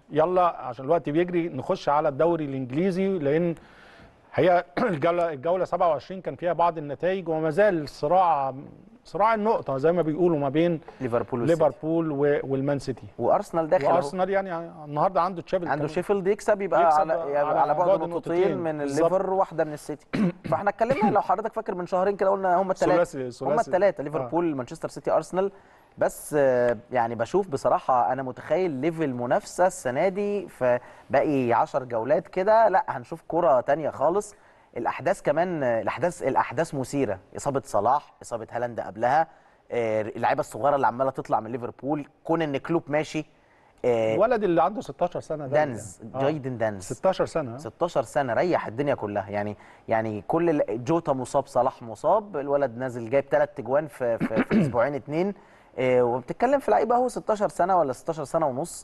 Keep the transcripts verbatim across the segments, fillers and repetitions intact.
يلا عشان الوقت بيجري نخش على الدوري الانجليزي، لان هي الجوله الجوله سبعة وعشرين كان فيها بعض النتائج وما زال صراع صراع النقطه زي ما بيقولوا ما بين ليفربول ليفربول والمان سيتي وارسنال داخل. وارسنال يعني النهارده عنده تشافل، عنده شيفيلد يكسب يبقى يكسب على على, على بعد نقطتين من الليفر واحده من السيتي. فاحنا اتكلمنا لو حضرتك فاكر من شهرين كده قلنا هم الثلاثه هم الثلاثه ليفربول مانشستر سيتي ارسنال. بس يعني بشوف بصراحه انا متخيل ليفل منافسه السنه دي في باقي عشر جولات كده، لا هنشوف كره ثانيه خالص. الاحداث كمان الاحداث الاحداث مثيره، اصابه صلاح، اصابه هالاند قبلها، اللعيبه الصغيره اللي عماله تطلع من ليفربول، كون ان كلوب ماشي. الولد اللي عنده ستاشر سنه ده دانز يعني. جايدن دانز ستاشر سنه ستاشر سنه ريح الدنيا كلها يعني. يعني كل جوتا مصاب، صلاح مصاب، الولد نازل جايب ثلاث تجوان في في, في اسبوعين اتنين. وبتتكلم في لعيبه اهو ستاشر سنه ولا ستاشر سنه ونص.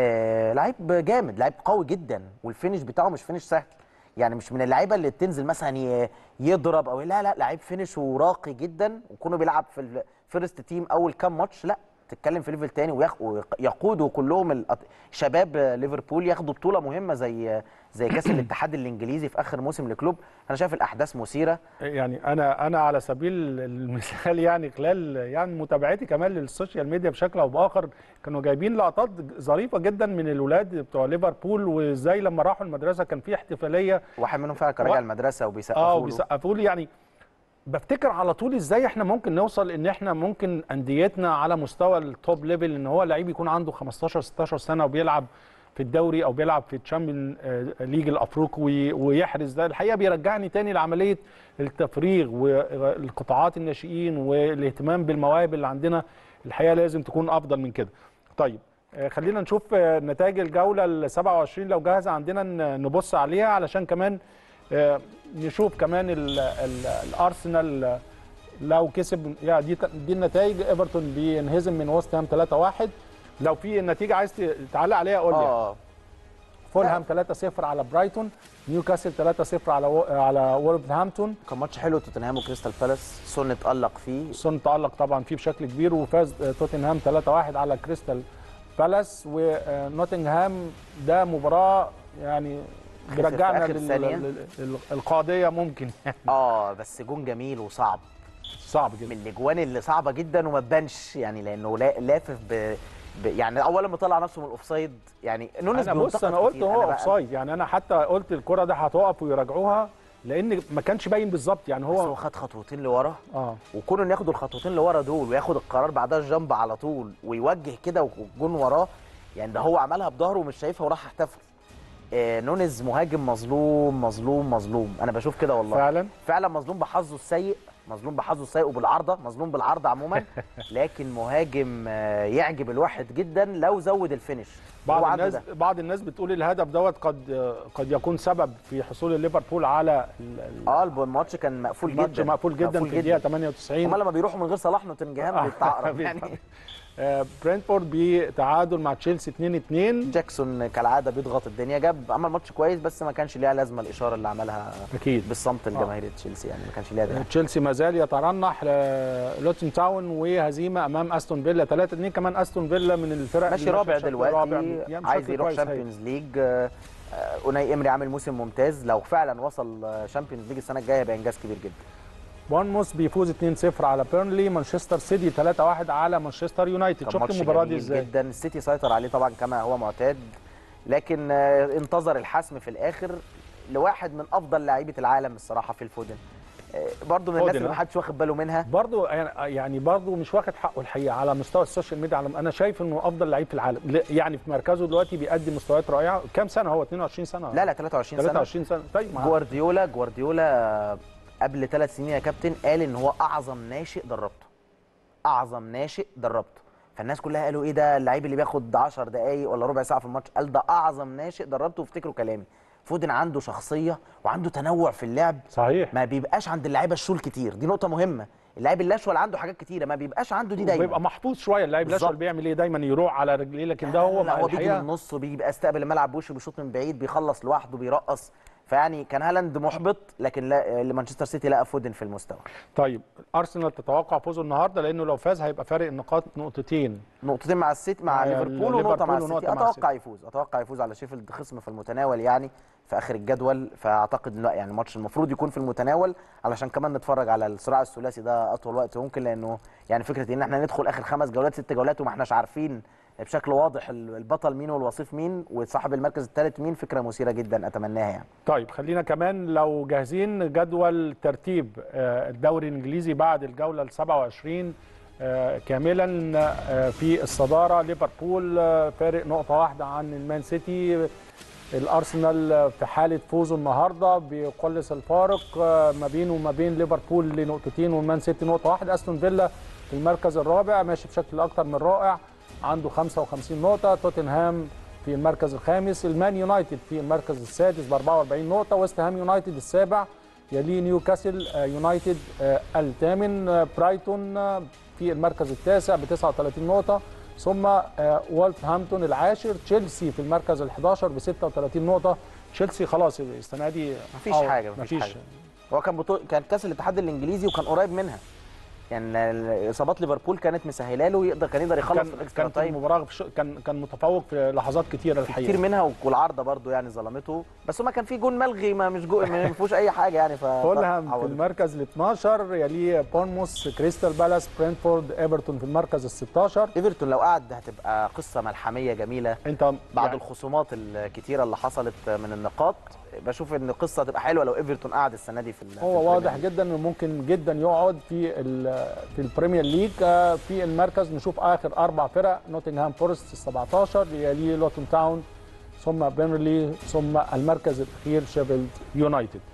لعيب جامد، لعيب قوي جدا، والفينش بتاعه مش فينش سهل يعني، مش من اللعيبه اللي تنزل مثلا يضرب او لا لا، لعيب فينش وراقي جدا، وكونه بيلعب في الفيرست تيم اول كام ماتش، لا تتكلم في ليفل تاني ويقودوا كلهم شباب ليفربول ياخدوا بطوله مهمه زي زي كاس الاتحاد الانجليزي في اخر موسم لكلوب. انا شايف الاحداث مثيره يعني. انا انا على سبيل المثال يعني خلال يعني متابعتي كمان للسوشيال ميديا بشكل او باخر كانوا جايبين لقطات ظريفه جدا من الولاد بتوع ليفربول، وازاي لما راحوا المدرسه كان في احتفاليه، واحد منهم فعلا كان راجع و... المدرسه وبيسقفوا اه وبيسقفوا له. يعني بفتكر على طول ازاي احنا ممكن نوصل ان احنا ممكن انديتنا على مستوى التوب ليفل ان هو لعيب يكون عنده خمستاشر ستاشر سنه وبيلعب في الدوري او بيلعب في الشامبيون ليج الافريقي ويحرز. ده الحقيقه بيرجعني تاني لعمليه التفريغ والقطاعات الناشئين والاهتمام بالمواهب اللي عندنا. الحقيقه لازم تكون افضل من كده. طيب خلينا نشوف نتائج الجوله ال سبعة وعشرين لو جاهزه عندنا نبص عليها علشان كمان نشوف كمان ال ال الارسنال لو كسب. يا دي دي النتائج. ايفرتون بينهزم من وست هام ثلاثة واحد. لو في النتيجه عايز تعلق عليها قول لي. اه فولهام ثلاثة صفر على برايتون، نيوكاسل ثلاثة صفر على و... على وولفرهامبتون. كان ماتش حلو توتنهام وكريستال بالاس، سون تألق فيه سون تألق طبعا فيه بشكل كبير، وفاز توتنهام ثلاثة واحد على كريستال بالاس. ونوتنغهام ده مباراه يعني بيرجعنا للقضيه ممكن يعني. اه بس جون جميل وصعب، صعب جدا، من الاجوان اللي صعبه جدا وما تبانش يعني، لانه لافف ب... ب... يعني اول ما طلع نفسه من الاوفسايد يعني نونس. انا بص انا قلت هو اوفسايد يعني، انا حتى قلت الكره دي هتقف ويراجعوها لان ما كانش باين بالظبط يعني. هو بس هو خد خطوتين لورا، اه وكونه انه ياخد الخطوتين لورا دول وياخد القرار بعدها الجامب على طول ويوجه كده والجون وراه يعني، ده هو عملها بظهره ومش شايفها وراح احتفل. آه نونز مهاجم مظلوم مظلوم مظلوم، انا بشوف كده والله فعلا فعلا مظلوم بحظه السيء، مظلوم بحظه السيء وبالعارضه، مظلوم بالعارضه عموما. لكن مهاجم يعجب الواحد جدا لو زود الفينش. بعض الناس ده. بعض الناس بتقول الهدف دوت قد قد يكون سبب في حصول ليفربول على اه الماتش كان مقفول جدا، الماتش مقفول جدا, مقفول جداً في الدقيقه ثمانية وتسعين. هم لما بيروحوا من غير صلاح نوتنجهام بيتعقرب يعني. برينتفورد بتعادل مع تشيلسي اتنين اتنين. جاكسون كالعاده بيضغط الدنيا، جاب عمل ماتش كويس بس ما كانش ليها لازمه الاشاره اللي عملها اكيد بالصمت الجماهيري تشيلسي يعني، ما كانش ليها داعي. تشيلسي ما زال يترنح لوتن تاون وهزيمه امام استون فيلا ثلاثة اتنين. كمان استون فيلا من الفرق ماشي رابع دلوقتي رابع يعني، عايز يروح شامبيونز ليج. اوناي امري عامل موسم ممتاز، لو فعلا وصل شامبيونز ليج السنه الجايه هيبقى انجاز كبير جدا. بورنموث بيفوز اتنين صفر على بيرنلي. مانشستر سيتي ثلاثة واحد على مانشستر يونايتد. شفت المباراه دي ازاي؟ جدا السيتي سيطر عليه طبعا كما هو معتاد، لكن انتظر الحسم في الاخر لواحد من افضل لاعيبه العالم الصراحه في الفودن، برضه من الناس اللي ما حدش واخد باله منها، برضه يعني برضه مش واخد حقه الحقيقه على مستوى السوشيال ميديا. انا شايف انه افضل لعيب في العالم يعني، في مركزه دلوقتي بيقدم مستويات رائعه. كام سنه هو؟ اتنين وعشرين سنه؟ لا لا ثلاثة وعشرين سنه. ثلاثة وعشرين سنه. طيب جوارديولا جوارديولا قبل ثلاث سنين يا كابتن قال ان هو اعظم ناشئ دربته، اعظم ناشئ دربته. فالناس كلها قالوا ايه ده اللعيب اللي بياخد عشر دقائق ولا ربع ساعه في الماتش؟ قال ده اعظم ناشئ دربته. وافتكروا كلامي، فودن عنده شخصيه وعنده تنوع في اللعب صحيح، ما بيبقاش عند اللعيبه الشول كتير، دي نقطه مهمه. اللاعب الاشول عنده حاجات كتيره ما بيبقاش عنده دي دايما، بيبقى محفوظ شويه. اللاعب الاشول بيعمل ايه دايما؟ يروح على رجليه، لكن ده هو لا هو بيجي من النص وبيبقى استقبل الملعب بوشه، بيشوط من بعيد، بيخلص لوحده، بيرقص. فيعني كان هالاند محبط، لكن لا لمانشستر سيتي لقى فودن في المستوى. طيب ارسنال تتوقع فوزه النهارده؟ لانه لو فاز هيبقى فارق النقاط نقطتين نقطتين مع السيتي مع ليفربول ونقطه مع السيتي. مع اتوقع يفوز اتوقع يفوز على شيفيلد، خصم في المتناول يعني في اخر الجدول، فاعتقد لا يعني الماتش المفروض يكون في المتناول علشان كمان نتفرج على الصراع الثلاثي ده اطول وقت ممكن، لانه يعني فكره ان احنا ندخل اخر خمس جولات ست جولات وما احناش عارفين بشكل واضح البطل مين والوصيف مين وصاحب المركز الثالث مين، فكره مثيره جدا اتمناها يعني. طيب خلينا كمان لو جاهزين جدول ترتيب الدوري الانجليزي بعد الجوله ال سبعة وعشرين كاملا. في الصداره ليفربول فارق نقطه واحده عن المان سيتي. الارسنال في حاله فوزه النهارده بيقلص الفارق ما بينه وما بين ليفربول لنقطتين والمان سيتي نقطه واحده. استون فيلا في المركز الرابع ماشي بشكل اكتر من رائع عنده خمسة وخمسين نقطه. توتنهام في المركز الخامس. المان يونايتد في المركز السادس ب أربعة وأربعين نقطه. ويست هام يونايتد السابع، يليه نيوكاسل يونايتد الثامن. برايتون في المركز التاسع ب تسعة وثلاثين نقطه. ثم وولفرهامبتون العاشر. تشيلسي في المركز الحادي ب ستة وثلاثين نقطه. تشيلسي خلاص السنه دي مفيش حاجه مفيش, مفيش حاجه. هو كان بطول كان كاس الاتحاد الانجليزي وكان قريب منها، يعني اصابات ليفربول كانت مسهله له، يقدر كان يقدر يخلص في الاكسترا تايم. كانت المباراه كان كان متفوق في لحظات كتيره الحقيقه، كتير منها والعارضه برده يعني ظلمته، بس ما كان في جون ملغي ما مش جون ما فيهوش اي حاجه يعني. ف فولهام في المركز ال اثناشر، يليه بورنموث، كريستال بالاس، برينتفورد، ايفرتون في المركز ال ستاشر. ايفرتون لو قعد هتبقى قصه ملحميه جميله انت بعد يعني الخصومات الكتيره اللي حصلت من النقاط. بشوف ان القصه هتبقى حلوه لو ايفرتون قعد السنه دي في هو في واضح جدا انه ممكن جدا يقعد في في البريمير ليج. في المركز نشوف اخر اربع فرق: نوتنغهام فورست سبعتاشر، يليه لوتون تاون، ثم بيرنلي، ثم المركز الاخير شيفيلد يونايتد.